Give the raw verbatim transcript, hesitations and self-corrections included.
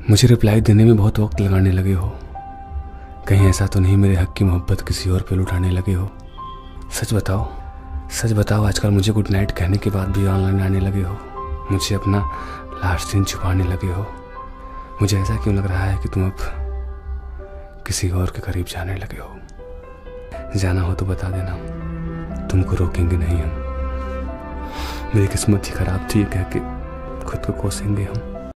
मुझे रिप्लाई देने में बहुत वक्त लगाने लगे हो। कहीं ऐसा तो नहीं मेरे हक की मोहब्बत किसी और पे लुटाने लगे हो। सच बताओ, सच बताओ, आजकल मुझे गुड नाइट कहने के बाद भी ऑनलाइन आने लगे हो, मुझे अपना लास्ट दिन छुपाने लगे हो। मुझे ऐसा क्यों लग रहा है कि तुम अब किसी और के करीब जाने लगे हो। जाना हो तो बता देना, तुमको रोकेंगे नहीं हम। मेरी किस्मत ही खराब थी कह के खुद को कोसेंगे हम।